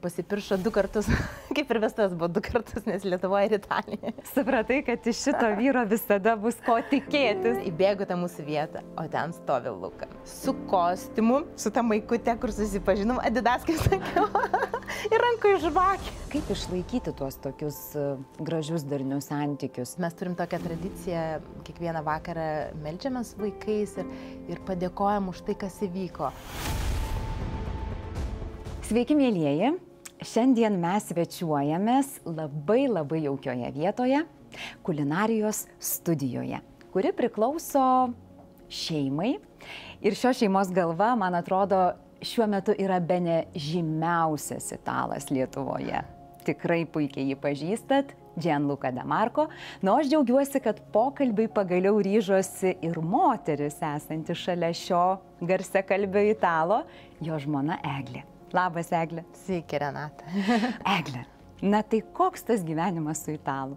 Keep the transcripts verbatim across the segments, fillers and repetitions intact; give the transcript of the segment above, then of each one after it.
pasipiršo du kartus, kaip ir vestas buvo du kartus, nes Lietuvoje ir Italijoje. Supratai, kad iš šito vyro visada bus ko tikėtis. Įbėgu tą mūsų vietą, o ten stovi Luka. Su kostiumu, su ta maikute, kur susipažinom, Adidas, kaip sakiau, ir ranko žvakė. Kaip išlaikyti tuos tokius gražius darnius santykius? Mes turim tokią tradiciją, kiekvieną vakarą meldžiamės vaikais ir, ir padėkojam už tai, kas įvyko. Sveiki, mielieji! Šiandien mes svečiuojamės labai labai jaukioje vietoje, kulinarijos studijoje, kuri priklauso šeimai. Ir šios šeimos galva, man atrodo, šiuo metu yra bene žymiausias italas Lietuvoje. Tikrai puikiai jį pažįstat, Gianluca De Marco. Na, aš džiaugiuosi, kad pokalbiai pagaliau ryžosi ir moteris esanti šalia šio garsiakalbio italo, jo žmona Eglė. Labas, Eglė. Sveiki, Renata. Eglė, na tai koks tas gyvenimas su italu?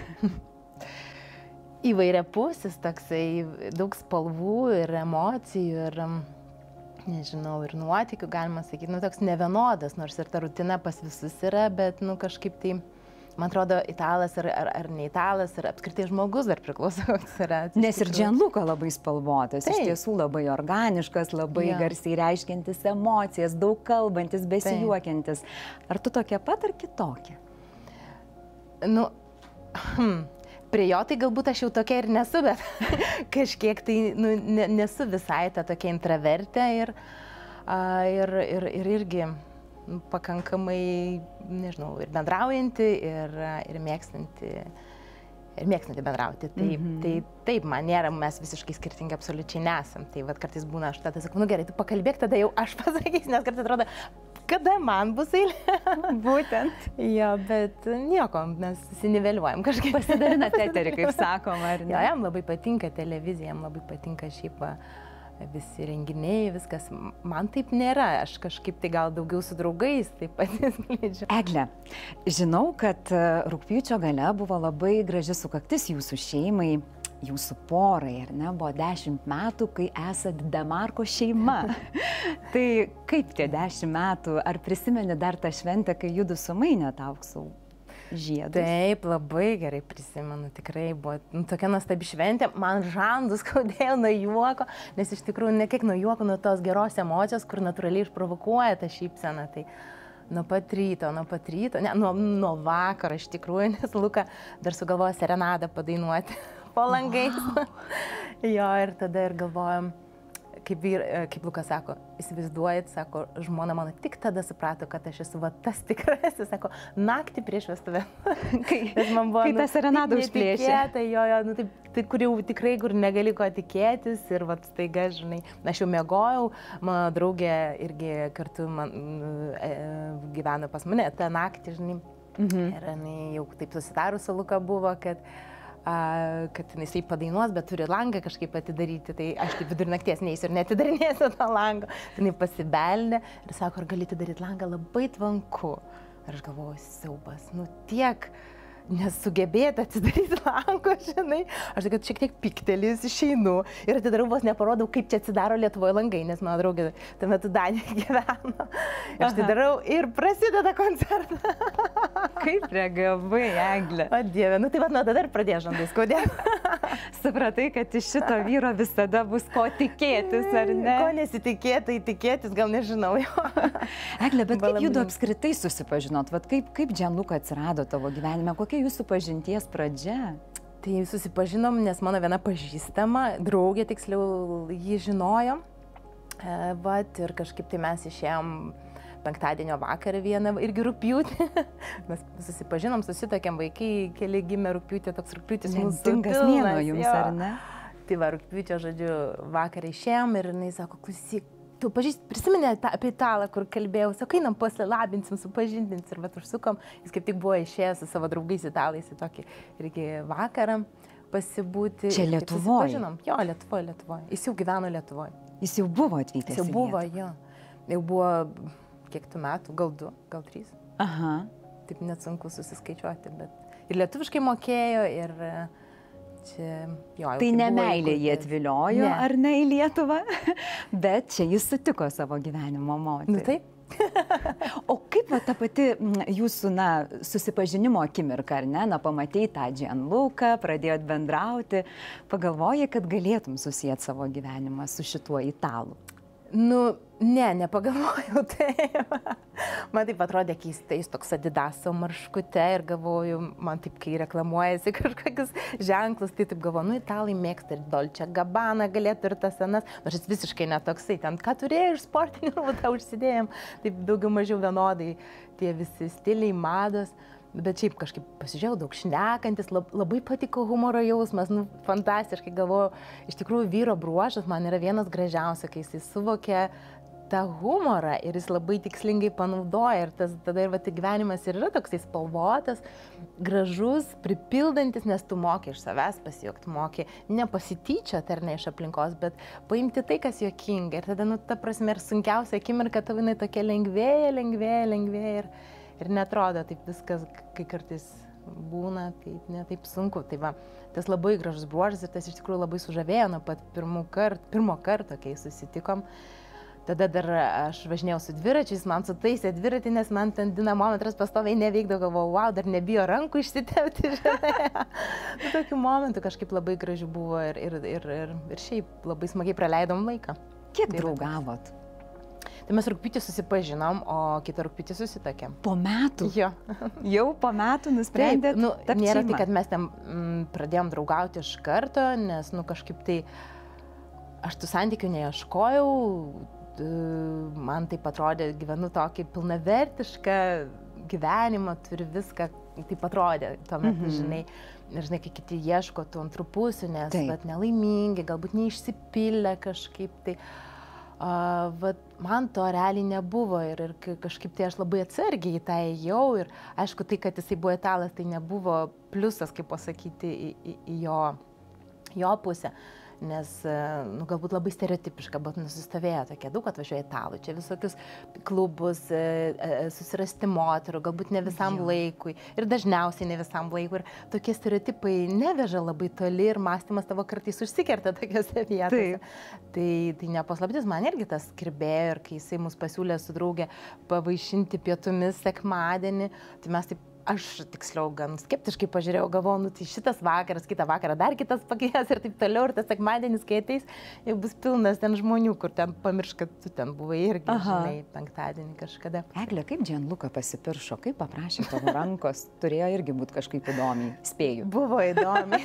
Įvairiapusis toksai, daug spalvų ir emocijų ir, nežinau, ir nuotykių, galima sakyti, nu toks nevienodas, nors ir ta rutina pas visus yra, bet, nu kažkaip tai, man atrodo, italas ar, ar, ar ne italas, ar apskritai žmogus dar priklauso, koks yra. Nes ir Gianluca labai spalvotas, iš tiesų labai organiškas, labai ja. Garsiai reiškiantis emocijas, daug kalbantis, besijuokiantis. Ar tu tokia pat ar kitokia? Nu, hm, prie jo tai galbūt aš jau tokia ir nesu, bet kažkiek tai nu, ne, nesu visai ta tokia intravertė ir, a, ir, ir, ir irgi pakankamai, nežinau, ir bendraujanti, ir, ir mėgstanti, ir mėgstanti bendrauti. Tai, mm-hmm. tai taip, man nėra, mes visiškai skirtingi absoliučiai nesam. Tai vat kartais būna, aš tada sakau, nu gerai, tu pakalbėk, tada jau aš pasakysiu, nes kartais atrodo, kada man bus eilė. Būtent. Jo, bet nieko, mes susiniveliuojam kažkaip. Pasidalinat eterį, kaip sakoma, ar ne? Jo, jam labai patinka televizija, jam labai patinka šiaip visi renginiai, viskas. Man taip nėra, aš kažkaip tai gal daugiau su draugais taip pat skleidžiu. Egle, žinau, kad rugpjūčio gale buvo labai graži sukaktis jūsų šeimai, jūsų porai, ar ne? Buvo dešimt metų, kai esat De Marco šeima. Tai kaip tie dešimt metų, ar prisimeni dar tą šventę, kai judu sumainėt aukso žiedus? Taip, labai gerai prisimenu, tikrai buvo nu, tokia nuostabi šventė, man žandus skaudėjo nuo juoko, nes iš tikrųjų ne kiek nuo juoko, nuo tos geros emocijos, kur natūraliai išprovokuoja tą šypseną. Tai nuo pat ryto, nuo pat ryto, ne, nuo, nuo vakaro iš tikrųjų, nes Luka dar sugalvojo serenadą padainuoti po langais. Wow. Jo, ir tada ir galvojom, kaip, vyr, kaip Luka sako, įsivaizduojat, sako, žmona mano tik tada suprato, kad aš esu va tas tikrasis, sako, naktį prieš vestuvę. Kai, man buvo, kai nu, ta serenada užplėšė. Tai jo, jo, nu, taip, tai, kur jau tikrai, kur negali ko tikėtis ir va staiga, žinai, aš jau miegojau, mano draugė irgi kartu man, e, gyveno pas mane tą naktį, žinai, mhm. ir jinai jau taip susitarus su Luka buvo, kad A, kad jisai padainuos, bet turi langą kažkaip atidaryti, tai aš taip vidur nakties neįsiu ir netidarinėsiu tą langą. Tai jinai pasibeldė ir sako, ar gali atidaryti langą, labai tvanku. Ir aš galvoju, siaubas, nu tiek nesugebėti atsidaryti lango, žinai. Aš tai, kad šiek tiek piktelis išeinu ir atidarau, vos neparodau, kaip čia atsidaro Lietuvoje langai, nes mano draugė tuo metu Danijoje gyveno. Ir aš tai darau ir prasideda koncertą. Kaip reagavai, Eglė? O Dieve, nu tai vat nuo tada ir pradėjo žandai skaudėti. Supratai, kad iš šito vyro visada bus ko tikėtis, ar ne? Ko nesitikėtai, tikėtis, gal nežinau jo. Eglė, bet kaip judu apskritai susipažinot? Vat kaip, kaip Gianluca atsirado tavo gyvenime? Kokia jūsų pažinties pradžia? Tai susipažinom, nes mano viena pažįstama, draugė tiksliau jį žinojo. E, vat, ir kažkaip tai mes išėjom penktadienio vakarą vieną, irgi rugpjūtį. Mes susipažinom, susitokėm, vaikai keli gimė rugpjūtį, toks rugpjūtis mūsų pilnas mėnuo jums, jo. Ar ne? Tai va, rugpjūčio, žodžiu, vakarą išėjom ir jinai sako, klausyk, tu pažįst, prisiminė ta, apie italą, kur kalbėjau, sako, einam pasilabinsim, supažindinsim ir vat užsukom, jis kaip tik buvo išėjęs su savo draugais italais į tokį irgi vakarą pasibūti. Čia Lietuvoje? Jo, Lietuvoje, Lietuvoje. Jis jau gyveno Lietuvoje. Jis jau buvo atvykęs? Jis jau buvo, jo. Jau buvo kiek tų metų, gal du, gal trys. Aha. Taip net sunku susiskaičiuoti, bet ir lietuviškai mokėjo, ir čia, jo. Tai ne meilė jį atviliojo, ne. Ar ne, į Lietuvą, bet čia jis sutiko savo gyvenimo moterį. Nu taip. O kaip va, ta pati jūsų, na, susipažinimo akimirka, ar ne, na, pamatėjai tą Gianluca, pradėjot bendrauti, pagalvojai, kad galėtum susijęti savo gyvenimą su šituo italu? Nu, ne, nepagalvojau taip. Man taip atrodė keistai, jis toks Adidaso marškute ir galvoju, man taip, kai reklamuojasi kažkokius ženklus, tai taip galvoju, nu, italai mėgsta ir Dolce Gabbana galėtų ir tas senas, nors jis visiškai netoksai, ten ką turėjo iš sportinių rūbų, tą užsidėjom, taip daugiau mažiau vienodai tie visi stiliai, mados. Bet šiaip kažkaip pasižiūrėjau, daug šnekantis, lab, labai patiko humoro jausmas, nu, fantastiškai galvoju, iš tikrųjų vyro bruožas man yra vienas gražiausias, kai jis suvokia tą humorą ir jis labai tikslingai panaudoja ir tas, tada ir va, gyvenimas ir yra toksai spalvotas, gražus, pripildantis, nes tu moki iš savęs pasijuokti, moki nepasityčioti ar ne iš aplinkos, bet paimti tai, kas juokinga ir tada, nu, ta prasme, ir sunkiausia akimirka tavo jinai tokia lengvėja, lengvėja, lengvėja ir Ir netrodo taip viskas, kai kartais būna, tai ne taip sunku. Tai va, tas labai gražus bruožas ir tas iš tikrųjų labai sužavėjo nuo pat kart, pirmo karto, kai susitikom. Tada dar aš važinėjau su dviračiais, man sutaisė dviratį, nes man ten dinamometras pastoviai neveikdavo, galvojau, wow, dar nebijo rankų išsitepti. Nu, tokių momentų kažkaip labai gražių buvo ir, ir, ir, ir, ir šiaip labai smagiai praleidom laiką. Kiek tai draugavot? Tai mes rugpjūtį susipažinom, o kitą rugpjūtį susitokėm. Po metų? Jo. Jau po metų nusprendėt? Taip, nu, nėra tai, kad mes ten mm, pradėjom draugauti iš karto, nes, nu, kažkaip tai aš tų santykių neieškojau, man taip atrodė, gyvenu tokį pilnavertišką gyvenimą, turi viską, taip atrodė tuo metu, mm-hmm. žinai. Ir žinai, kai kiti ieško tų antrų pusių, nes bet nelaimingi, galbūt neišsipildė kažkaip tai. Uh, vat, man to realiai nebuvo ir, ir kažkaip tai aš labai atsargiai į tą ėjau ir aišku, tai, kad jisai buvo italas, tai nebuvo pliusas, kaip pasakyti, į, į, į jo, jo pusę. Nes, nu, galbūt labai stereotipiška, bet nusistovėjo tokie daug atvažiuoja italų, čia visokius klubus, susirasti moterų, galbūt ne visam jo. Laikui ir dažniausiai ne visam laikui. Ir tokie stereotipai neveža labai toli ir mąstymas tavo kartais užsikerta tokiose vietose. Tai, tai nepaslaptis, man irgi tas kirbėjo ir kai jisai mus pasiūlė su draugė pavaišinti pietumis sekmadienį, tai mes taip aš tiksliau gan skeptiškai pažiūrėjau, galvojau, nu tai šitas vakaras, kitą vakarą dar kitas pakvies ir taip toliau, ir tas sekmadienis, kai ateis, jau bus pilnas ten žmonių, kur ten pamirš, kad tu ten buvai irgi, Aha. žinai, penktadienį kažkada. Egle, kaip Gianluca pasipiršo, kaip paprašė tavo rankos, turėjo irgi būti kažkaip įdomiai, spėju. Buvo įdomiai.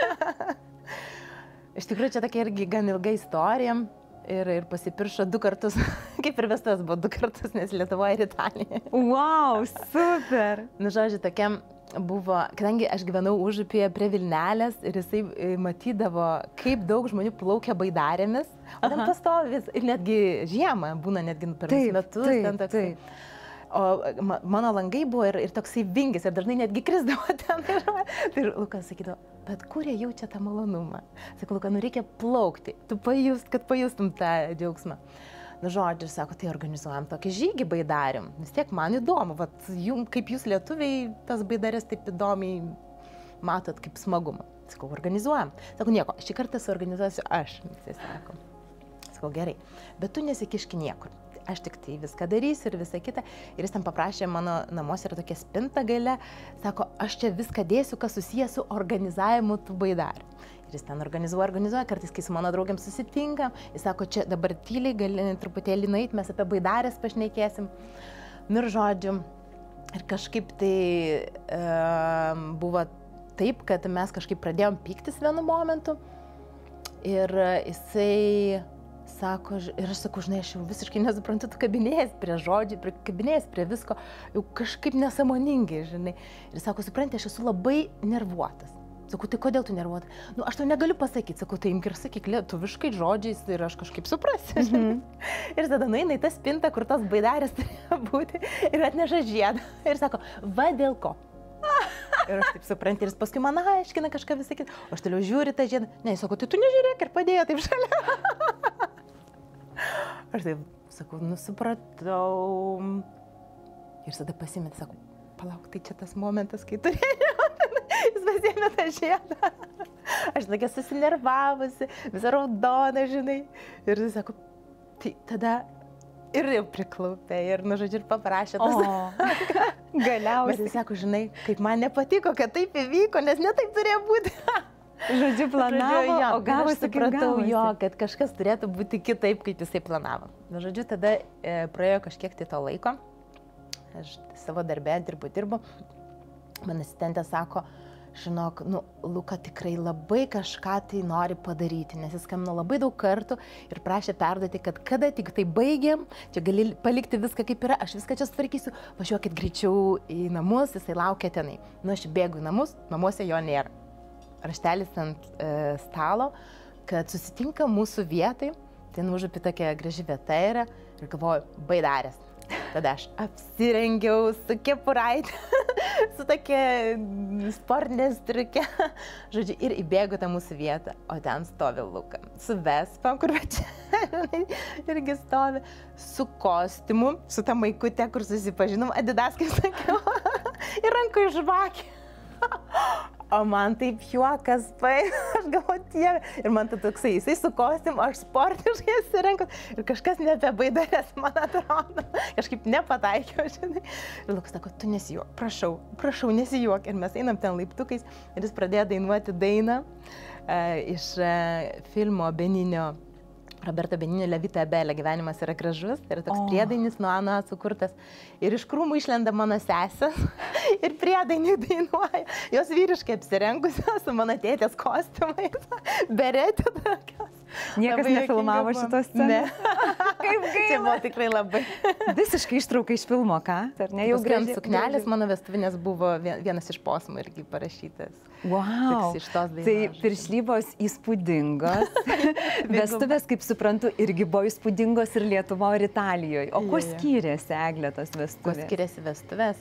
Iš tikrųjų, čia tokia irgi gan ilga istorija. Ir, ir pasipiršo du kartus, kaip ir vestuvės buvo du kartus, nes Lietuvoje ir Italijoje. Wow, super! Nu, žodžiu, tokiam buvo, kadangi aš gyvenau Užupyje prie Vilnelės ir jisai matydavo, kaip daug žmonių plaukia baidarėmis, o ten pastovis, ir netgi žiemą būna netgi per taip, metus. Taip, ten toksai. Taip. O mano langai buvo ir, ir toksai vingis ir dažnai netgi krisdavo ten. Tai Lukas sakydavo, bet kur jie jaučia tą malonumą? Sakau, Luka, nu reikia plaukti, tu pajust, kad pajustum tą džiaugsmą. Nu, žodžiu, sako, tai organizuojam tokį žygį baidarium. Vis tiek man įdomu, vat, jum, kaip jūs lietuviai tas baidarės taip įdomiai matot kaip smagumą. Sakau, organizuojam. Sakau, nieko, šį kartą suorganizuosiu aš. Jis sako, sakau, gerai, bet tu nesikiški niekur. Aš tik tai viską darysiu ir visą kitą. Ir jis ten paprašė, mano namuose yra tokia spinta gale, sako, aš čia viską dėsiu, kas susijęs su organizavimu tų baidarių. Ir jis ten organizuoja, organizuoja, kartais, kai su mano draugiam susitinkam, jis sako, čia dabar tyliai gali truputėlį nueit, mes apie baidarės pašnekėsim. Nu ir žodžiu, ir kažkaip tai e, buvo taip, kad mes kažkaip pradėjom pyktis vienu momentu. Ir jisai sako, ir aš sakau, žinai, aš jau visiškai nesuprantu, tu kabinėjęs prie žodžių, prie, kabinėjęs prie visko, jau kažkaip nesąmoningai, žinai. Ir sako, supranti, aš esu labai nervuotas. Sakau, tai kodėl tu nervuotas? Nu, aš tau negaliu pasakyti, sakau, tai imk ir sakyk lietuviškai žodžiais ir aš kažkaip suprasiu. Mm-hmm. Ir tada nueina į tą spintą, kur tos baidarės turėjo būti ir atneša žiedą. Ir sako, va dėl ko. Ir aš taip suprantu, ir jis paskui man aiškina kažką visą kitą. O aš toliau žiūri tą žiedą. Ne, jis sako, tai tu nežiūrėk ir padėjo taip šalia. Aš taip sakau, nu supratau. Ir tada pasimetė, sakau, palauk, tai čia tas momentas, kai turėjau. Jis pasiėmė tą žiedą. Aš tokia susinervavusi, visą raudoną, žinai. Ir jis sako, tai tada ir jau priklaupė, ir, nu, žodžiu, ir paprašė tas. O, galiausiai. Bet jis sako, žinai, kaip man nepatiko, kad taip įvyko, nes ne taip turėjo būti. Žodžiu, planavo, žodžiu, jo, o gavosi kaip supratau gavosi. jo, kad kažkas turėtų būti kitaip, kaip jisai planavo. Nu, žodžiu, tada e, praėjo kažkiek tai to laiko, aš savo darbę dirbu, dirbu, man asistentė sako, žinok, nu, Luka tikrai labai kažką tai nori padaryti, nes jis skambino labai daug kartų ir prašė perduoti, kad kada tik tai baigiam, čia gali palikti viską kaip yra, aš viską čia sutvarkysiu, važiuokit greičiau į namus, jisai laukia tenai. Nu, aš bėgu į namus, namuose jo nėra. Raštelis ant e, stalo, kad susitinka mūsų vietai, ten užupi tokia graži vieta yra ir galvoju, baidarės. Tada aš apsirengiau su kepuraitė, su tokia sportinė striukė, žodžiu, ir įbėgu tą mūsų vietą, o ten stovi Luka, su Vespa, kur čia irgi stovi, su kostiumu, su ta maikutė, kur susipažinom, Adidas, kaip sakiau, ir ranko žvakė. O man taip juokas paėmė, aš galvoju, Dieve, ir man tai toksai, jisai su kostiumu, aš sportiškai įsirenku ir kažkas ne apie baidarės, man atrodo, kažkaip nepataikiau, žinai. Ir Lukas sako, tu nesijuok, prašau, prašau, nesijuok. Ir mes einam ten laiptukais ir jis pradėjo dainuoti dainą uh, iš uh, filmo Beninio, Roberto Beninio Levita Ebelė, gyvenimas yra gražus, tai yra toks oh. priedainis nuo Ano sukurtas. Ir iš krūmų išlenda mano sesė ir priedainį dainuoja. Jos vyriškai apsirengusios su mano tėtės kostiumais, beretė tokios. Niekas labai nefilmavo šitos scenos? Ne. Kaip gaila. Čia buvo tikrai labai. Visiškai ištrauka iš filmo, ką? Ar ne? Jau grant suknelės mano vestuvinės buvo vienas iš posmų irgi parašytas. Wow. Iš tos dainos. Tai piršlybos įspūdingos. Vestuvės, kaip suprantu, irgi buvo įspūdingos ir Lietuvoje, ir Italijoje. O kuo skyrėsi, Eglė, tos vestuvės? Kuo skiriasi vestuvės?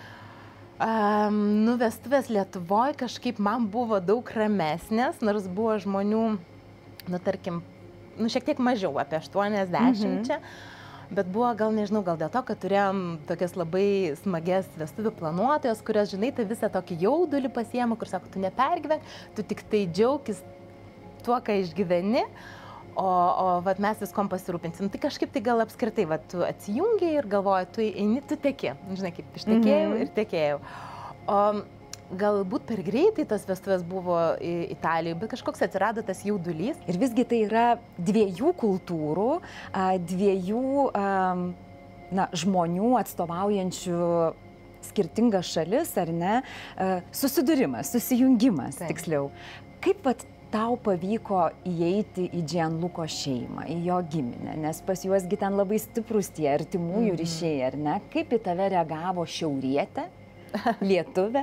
Um, nu, vestuvės Lietuvoje kažkaip man buvo daug ramesnės, nors buvo žmonių, nu, tarkim, nu, šiek tiek mažiau, apie aštuoniasdešimt čia, mm-hmm. bet buvo, gal nežinau, gal dėl to, kad turėjom tokias labai smagias vestuvių planuotojas, kurios, žinai, tai visą tokį jaudulį pasiema, kur sako, tu nepergyvenk, tu tik tai džiaukis tuo, ką išgyveni, o, o vat, mes viskom pasirūpinsim. Tai kažkaip tai gal apskritai, vat, tu atsijungiai ir galvoji, tu eini, tu teki, žinai, kaip ištekėjau mm-hmm. ir tekėjau. O, galbūt per greitai tas vestuvės buvo Italijoje, bet kažkoks atsirado tas jaudulys. Ir visgi tai yra dviejų kultūrų, dviejų na, žmonių atstovaujančių skirtingas šalis, ar ne, susidūrimas, susijungimas, Taip. tiksliau. Kaip vat, tau pavyko įeiti į Gianluco šeimą, į jo giminę, nes pas juosgi ten labai stiprus tie artimųjų mm. ryšiai, ar ne? Kaip į tave reagavo šiaurietė? Lietuvė?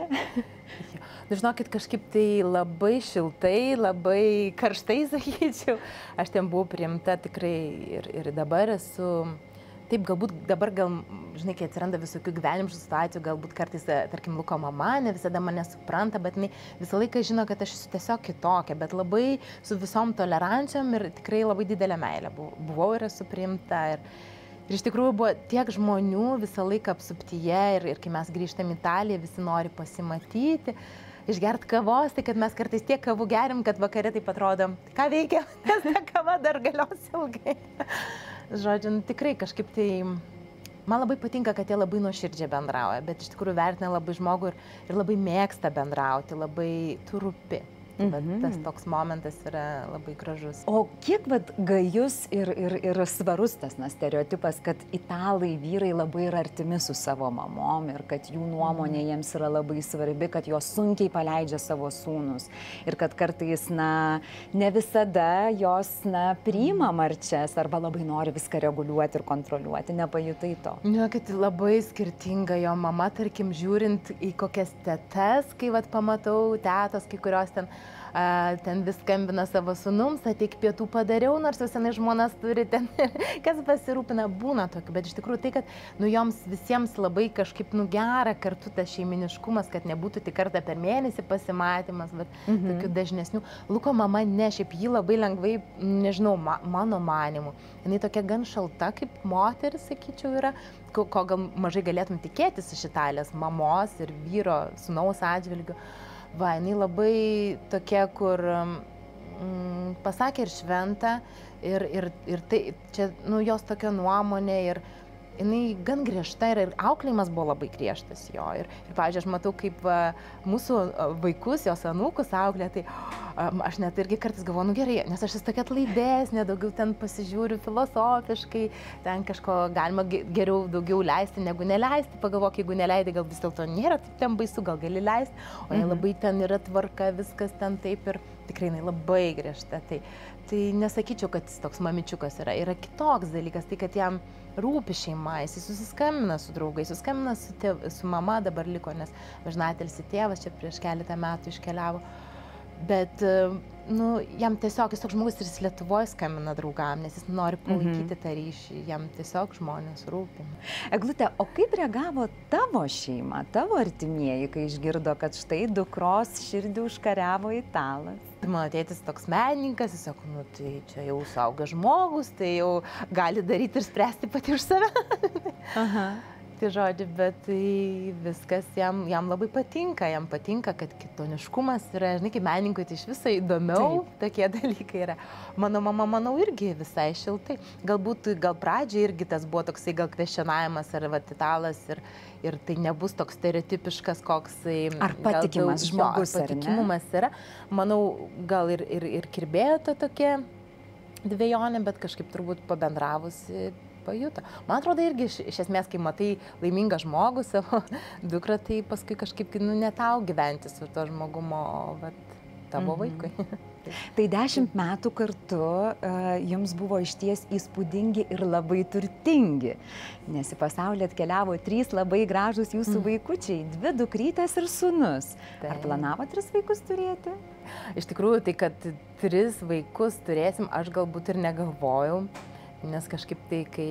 Žinokit, kažkaip tai labai šiltai, labai karštai, sakyčiau. Aš ten buvau priimta tikrai ir, ir dabar esu, taip galbūt dabar gal, žinai, kai atsiranda visokių gyvenimiškų situacijų, galbūt kartais, tarkim, Luko mama ne visada mane supranta, bet jinai visą laiką žino, kad aš esu tiesiog kitokia, bet labai su visom tolerancijom ir tikrai labai didelė meilė buvau ir esu priimta. Ir, Ir iš tikrųjų buvo tiek žmonių visą laiką apsuptyje ir, ir kai mes grįžtam į Italiją, visi nori pasimatyti, išgerti kavos, tai kad mes kartais tiek kavų gerim, kad vakare taip atrodo, ką veikia, nes ta kava dar galios ilgai. Žodžiu, nu, tikrai kažkaip tai, man labai patinka, kad jie labai nuoširdžiai bendrauja, bet iš tikrųjų vertina labai žmogų ir, ir labai mėgsta bendrauti, labai tu rūpi. Mm-hmm. Tas toks momentas yra labai gražus. O kiek vat, gajus ir, ir, ir svarus tas na, stereotipas, kad italai vyrai labai yra artimi su savo mamom ir kad jų nuomonė mm. jiems yra labai svarbi, kad jos sunkiai paleidžia savo sūnus ir kad kartais na, ne visada jos na, priima marčias arba labai nori viską reguliuoti ir kontroliuoti. Nepajutai to? Ne, kad labai skirtinga jo mama, tarkim, žiūrint į kokias tetas, kai vat, pamatau tetos, kai kurios ten Uh, ten vis skambina savo sūnums, ateik pietų padariau, nors jau senai žmonas turi ten, kas pasirūpina, būna tokių, bet iš tikrųjų tai, kad nu, joms visiems labai kažkaip nu, gera kartu tas šeiminiškumas, kad nebūtų tik kartą per mėnesį pasimatymas, bet mm-hmm. tokių dažnesnių. Luko mama ne, šiaip jį labai lengvai, nežinau, ma, mano manimu, jinai tokia gan šalta kaip moteris, sakyčiau, yra, ko, ko gal mažai galėtum tikėtis iš Italijos mamos ir vyro, sūnaus atžvilgių. Va, jinai labai tokia, kur mm, pasakė ir šventa, Ir, ir, ir tai, čia, nu, jos tokia nuomonė ir jinai gan griežta ir, ir auklėjimas buvo labai griežtas jo. Ir, ir pavyzdžiui, aš matau, kaip va, mūsų vaikus, jos anūkus auklė, tai um, aš net irgi kartais galvoju, nu gerai, nes aš esu tokia atlaidesnė, daugiau ten pasižiūriu filosofiškai, ten kažko galima geriau daugiau leisti negu neleisti, pagalvok, jeigu neleidai, gal vis dėlto nėra taip ten baisu, gal gali leisti, o jie labai ten yra tvarka, viskas ten taip ir tikrai jinai labai griežta. Tai, tai nesakyčiau, kad jis toks mamičiukas yra. Yra kitoks dalykas, tai kad jam rūpi šeima, jis susiskambina su draugais, susiskambina su, tėv, su mama dabar liko, nes važinatelis tėvas čia prieš keletą metų iškeliavo. Bet, nu, jam tiesiog, jis toks žmogus ir jis Lietuvoje skambina draugam, nes jis nori palaikyti mm-hmm. tą ryšį, jam tiesiog žmonės rūpi. Eglute, o kaip reagavo tavo šeima, tavo artimieji, kai išgirdo, kad štai dukros širdį užkariavo italas? Mano tėtis toks menininkas, jis sako, nu tai čia jau suaugęs žmogus, tai jau gali daryti ir spręsti pati už save. Aha. Tai žodžiu, bet tai viskas jam, jam labai patinka, jam patinka, kad kitoniškumas yra, žinai, kaip menininkui tai iš viso įdomiau, taip. Tokie dalykai yra. Mano mama, manau, irgi visai šiltai. Galbūt, gal pradžiai irgi tas buvo toksai gal kvestionavimas ar vat italas ir, ir tai nebus toks stereotipiškas, koks... Ar patikimas daug, žmogus, ar patikimumas yra. Manau, gal ir, ir, ir kirbėjo ta tokia dvejonė, bet kažkaip turbūt pabendravusi pajuto. Man atrodo irgi iš, iš esmės, kai matai laimingą žmogų savo dukrą, tai paskui kažkaip nu, ne tau gyventi su to žmogumo, o vat, tavo mm-hmm. vaikui. Tai dešimt metų kartu uh, jums buvo išties įspūdingi ir labai turtingi, nes į pasaulį atkeliavo trys labai gražūs jūsų mm. vaikučiai, dvi dukrytės ir sūnus. Tai. Ar planavo tris vaikus turėti? Iš tikrųjų, tai kad tris vaikus turėsim, aš galbūt ir negalvojau. Nes kažkaip tai, kai,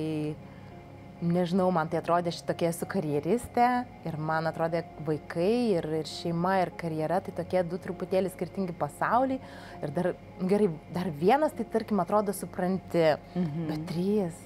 nežinau, man tai atrodė šitokia esu karjeristė ir man atrodė vaikai ir, ir šeima ir karjera, tai tokie du truputėlį skirtingi pasauliai. Ir dar, gerai, dar vienas, tai tarkim, atrodo supranti, mhm. bet trys.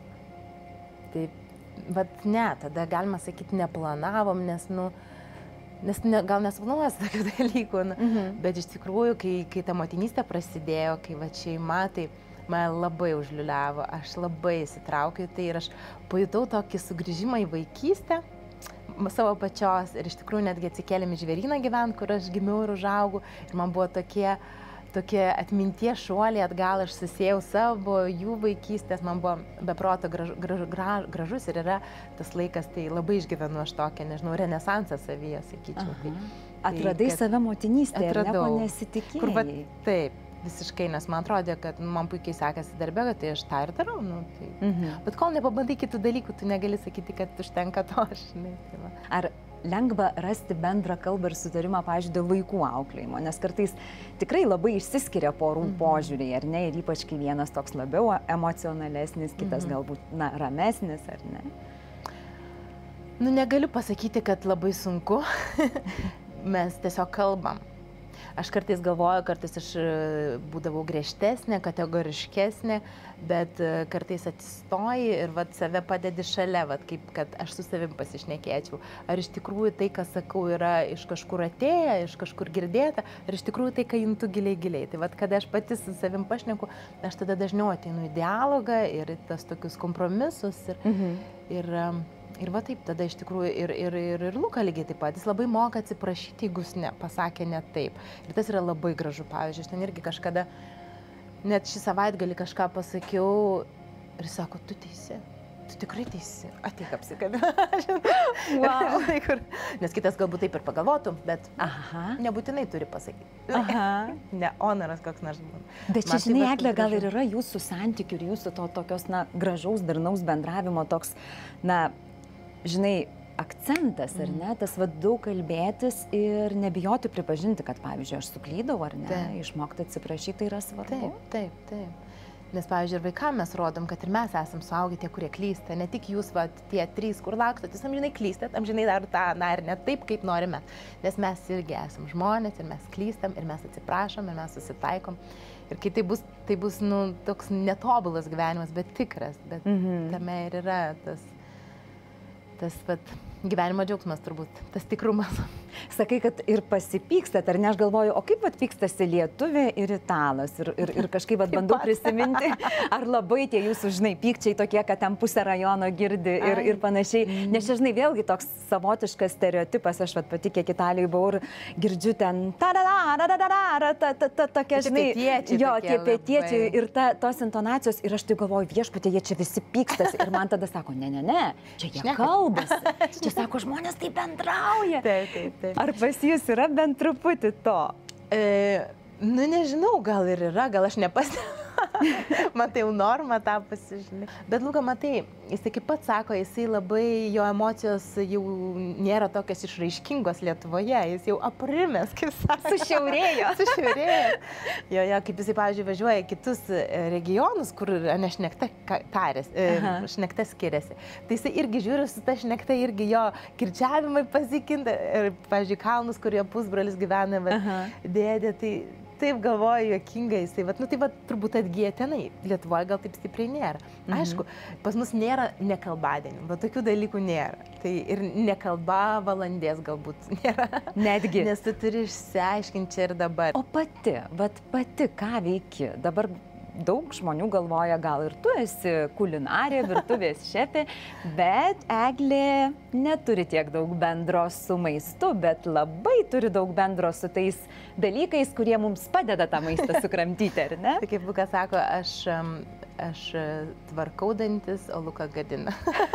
Tai, vat ne, tada galima sakyti, neplanavom, nes, nu, nes ne, gal nesuplanuosi tokių dalykų, nu, mhm. bet iš tikrųjų, kai, kai ta motinystė prasidėjo, kai va šeima, tai mane labai užliuliavo, aš labai įsitraukiau tai ir aš pajutau tokį sugrįžimą į vaikystę savo pačios ir iš tikrųjų netgi atsikėlėm į Žvėryną gyvent, kur aš gimiau ir užaugau ir man buvo tokie, tokie atminties šuoliai atgal, aš susijau savo, jų vaikystės, man buvo beproto graž, graž, graž, gražus ir yra tas laikas, tai labai išgyvenu aš tokią, nežinau, renesansą savyje, sakyčiau. Tai, Atradai tai, save motinystėje ir nieko nesitikėjai. Kur, va, taip. Visiškai, nes man atrodė, kad man puikiai sekasi darbė, kad tai aš tą ir darau. Nu, tai. Mhm. Bet kol nepabandai kitų dalykų, tu negali sakyti, kad užtenka to, žinai. Tai va. Ar lengva rasti bendrą kalbą ir sutarimą, pavyzdžiui, dėl vaikų auklėjimo? Nes kartais tikrai labai išsiskiria porų mhm. požiūriai, ar ne? Ir ypač, kai vienas toks labiau emocionalesnis, kitas mhm. galbūt, na, ramesnis, ar ne? Nu, negaliu pasakyti, kad labai sunku. Mes tiesiog kalbam. Aš kartais galvoju, kartais aš būdavau griežtesnė, kategoriškesnė, bet kartais atsistoji ir vat, save padedi šalia, vat, kaip kad aš su savim pasišnekėčiau. Ar iš tikrųjų tai, ką sakau, yra iš kažkur atėję, iš kažkur girdėta, ar iš tikrųjų tai, ką juntu giliai giliai. Tai vat, kada aš pati su savim pašneku, aš tada dažniau ateinu į dialogą ir į tas tokius kompromisus. Ir, mhm. ir, Ir va taip, tada iš tikrųjų ir, ir, ir, ir Luka lygiai taip pat, jis labai moka atsiprašyti, jeigu jis ne, pasakė ne taip. Ir tas yra labai gražu, pavyzdžiui, aš ten irgi kažkada, net šį savaitgalį kažką pasakiau ir sako, tu teisi, tu tikrai teisi, ateik apsikabina. Wow. Nes kitas galbūt taip ir pagalvotų, bet aha. Nebūtinai turi pasakyti. Aha. Ne, honoras koks nors būna. Bet čia, žinai, Egle, gal ir yra jūsų santykių ir jūsų to tokios, na, gražaus, darnaus bendravimo toks, na, žinai, akcentas, ar ne, tas va daug kalbėtis ir nebijoti pripažinti, kad, pavyzdžiui, aš suklydau, ar ne, taip. Išmokti atsiprašyti, tai yra svarbu. Taip, taip, taip. Nes, pavyzdžiui, ir vaikams mes rodom, kad ir mes esam suaugę tie, kurie klysta, ne tik jūs, va, tie trys, kur lakstot, jūs amžinai klystat, amžinai dar tą, na, ir ne taip, kaip norime. Nes mes irgi esam žmonės ir mes klystam ir mes atsiprašom ir mes susitaikom. Ir kai tai bus, tai bus, nu, toks netobulas gyvenimas, bet tikras, bet mhm. tame ir yra tas tas, vat, Gyvenimo džiaugsmas turbūt, tas tikrumas. Sakai, kad ir pasipykstat, ar ne? Aš galvoju, o kaip vat pykstasi lietuvė ir italas? Ir, ir, ir kažkaip vat bandau prisiminti, ar labai tie jūsų, žinai, pykčiai tokie, kad ten pusę rajono girdi ir, ir panašiai. Mm. Nes čia, žinai, vėlgi toks savotiškas stereotipas, aš vat pati kiek Italijoje buvau ir girdžiu ten tokia, žinai, jo, tie pietiečiai ir ta, tos intonacijos. Ir aš tai galvoju, viešpatie, jie čia visi pykstasi. Ir man tada sako, ne, ne, ne, čia jie kalbasi. Čia sako, žmonės tai bendrauja. Taip, taip, taip. Ar pas jūs yra bent truputį to? E, nu, nežinau, gal ir yra, gal aš nepastebiu. Matai, jau norma tą pasižinai. Bet, Luka, matai, jisai kaip pats sako, jisai labai, jo emocijos jau nėra tokios išraiškingos Lietuvoje, jis jau aprimęs, kaip sako. Sušiaurėjo. Sušiaurėjo. Jo, jo, kaip jisai, pavyzdžiui, važiuoja į kitus regionus, kur nešnekta tarėsi, šnekta skiriasi. Tai jisai irgi žiūri su ta šnekta, irgi jo kirčiavimai pasikinta. Ir, pavyzdžiui, kalnus, kur jo pusbrolis gyvena, bet dėdė, tai... Taip galvoju, juokingai jisai, vat, nu tai va turbūt atgyja tenai, Lietuvoje gal taip stipriai nėra. Mhm. Aišku, pas mus nėra nekalbadienių, bet tokių dalykų nėra. Tai ir nekalba valandės galbūt nėra. Netgi. Nes tu turi išsiaiškinti čia ir dabar. O pati, vat pati ką veiki? Dabar daug žmonių galvoja, gal ir tu esi kulinarė, virtuvės šefė, bet Eglė neturi tiek daug bendro su maistu, bet labai turi daug bendro su tais dalykais, kurie mums padeda tą maistą sukramtyti, ar ne? Tai kaip Luka sako, aš, aš tvarkau dantis, o Luka gadina.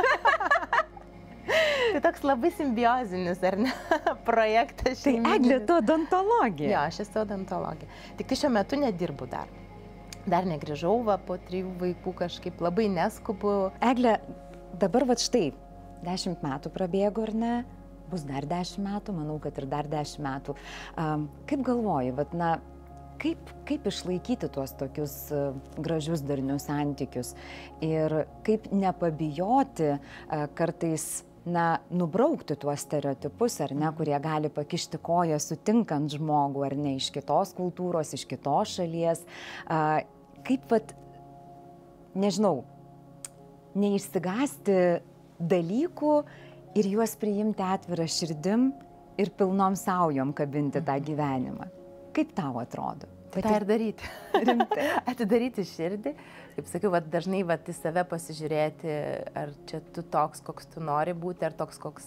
Tai toks labai simbiozinis, ar ne, projektas šeiminis. Tai Eglė, tu odontologė. Jo, aš esu odontologė. Tik tai šiuo metu nedirbu dar. Dar negrįžau, va, po trijų vaikų kažkaip labai neskubu. Eglė, dabar va štai, dešimt metų prabėgo, ar ne? Bus dar dešimt metų, manau, kad ir dar dešimt metų. Um, kaip galvoji, va, na, kaip, kaip išlaikyti tuos tokius uh, gražius darnius santykius ir kaip nepabijoti uh, kartais, na, nubraukti tuos stereotipus, ar ne, kurie gali pakišti koją sutinkant žmogų, ar ne, iš kitos kultūros, iš kitos šalies. A, kaip, vat, nežinau, neišsigąsti dalykų ir juos priimti atvirą širdim ir pilnom saujom kabinti tą gyvenimą. Kaip tau atrodo? Tai tą ir daryti. Atidaryti širdį. Kaip sakiau, vat, dažnai vat, į save pasižiūrėti, ar čia tu toks, koks tu nori būti, ar toks, koks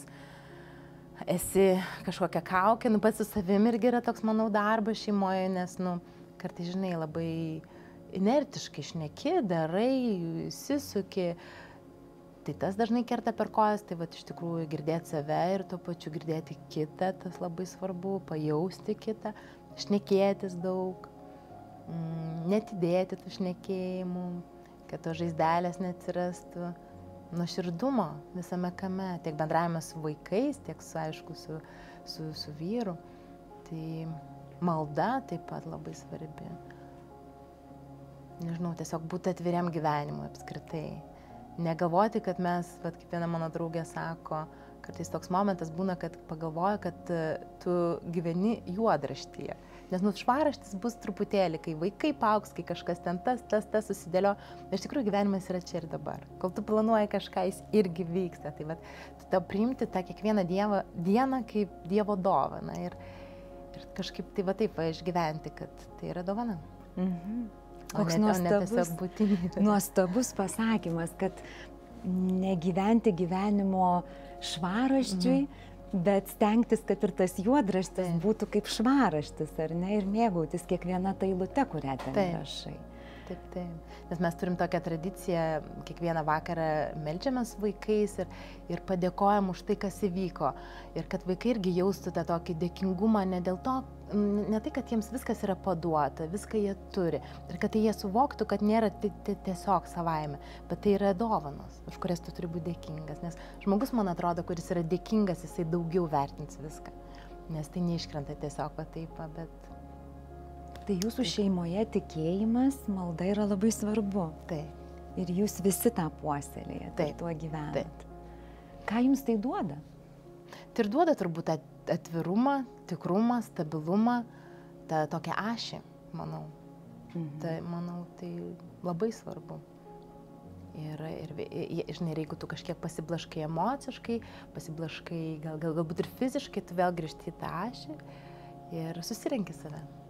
esi kažkokia kaukė. Nu, pats su savimi irgi yra toks, manau, darbas šeimoje, nes, nu, kartais, žinai, labai inertiškai šneki, darai, įsisuki. Tai tas dažnai kerta per kojas, tai vat, iš tikrųjų girdėti save ir tuo pačiu girdėti kitą, tas labai svarbu, pajausti kitą, šnekėtis daug. Netidėti tų šnekėjimų, kad to žaizdelės neatsirastų, nuoširdumo visame kame, tiek bendravime su vaikais, tiek su, aišku, su, su, su vyru. Tai malda taip pat labai svarbi. Nežinau, tiesiog būti atviriam gyvenimui apskritai. Negalvoti, kad mes, vat, kaip viena mano draugė sako, kartais toks momentas būna, kad pagalvoja, kad tu gyveni juodraštyje. Nes nu švaraštis bus truputėlį, kai vaikai paaugs, kai kažkas ten tas, tas, tas susidėlio. Iš tikrųjų gyvenimas yra čia ir dabar. Kol tu planuoji kažką, jis irgi vyksta. Tai vat, tu tau priimti tą kiekvieną dievo, dieną kaip Dievo dovaną. Ir, ir kažkaip tai va taip va išgyventi, kad tai yra dovana. Mhm. Koks nuostabus, nuostabus pasakymas, kad negyventi gyvenimo švaraščiui, mhm. bet stengtis, kad ir tas juodraštis taip. Būtų kaip švaraštis, ar ne, ir mėgautis kiekviena ta eilute, kurią ten taip. Rašai. Taip, taip. Nes mes turim tokią tradiciją, kiekvieną vakarą meldžiamės vaikais ir, ir padėkojam už tai, kas įvyko. Ir kad vaikai irgi jaustų tą tokį dėkingumą ne dėl to, ne tai, kad jiems viskas yra paduota, viską jie turi. Ir kad tai jie suvoktų, kad nėra tiesiog savaime, bet tai yra dovanos, už kurias tu turi būti dėkingas. Nes žmogus, man atrodo, kuris yra dėkingas, jisai daugiau vertins viską. Nes tai neiškrenta tiesiog va taip, bet... Tai jūsų šeimoje tikėjimas, malda yra labai svarbu. Taip. Ir jūs visi tą puoselėjate, tuo gyvenat. Taip. Ką jums tai duoda? Tai ir duoda turbūt atvirumą, tikrumą, stabilumą, tą tokią ašį, manau. Mhm. Tai, manau, tai labai svarbu. Ir, ir, ir, žinai, jeigu tu kažkiek pasiblaškai emociškai, pasiblaškai gal, gal, galbūt ir fiziškai, tu vėl grįžti į tą ašį ir susirenki save.